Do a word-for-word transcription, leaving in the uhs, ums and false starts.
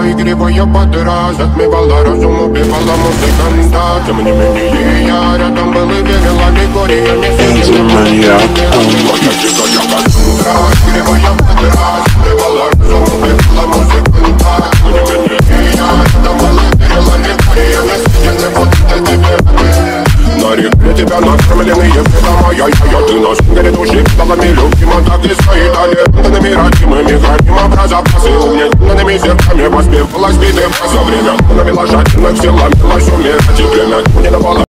игривая подра затмевала разум, убивала музыканта. Тем не менее я рядом был и верил аллегориями. Игривая подра затмевала разум, убивала музыканта. Тем не менее я рядом был и верил аллегориями. Вот это тебе на реке тебя накормленные предома. Я-я-я, ты на сунгере души педалами любима. Так и стоит талентами родимыми. Храним образопасы угнетенными сердцами. Воспевалась битым за время. Навела жадных сил, ломилась умирать. И время не давала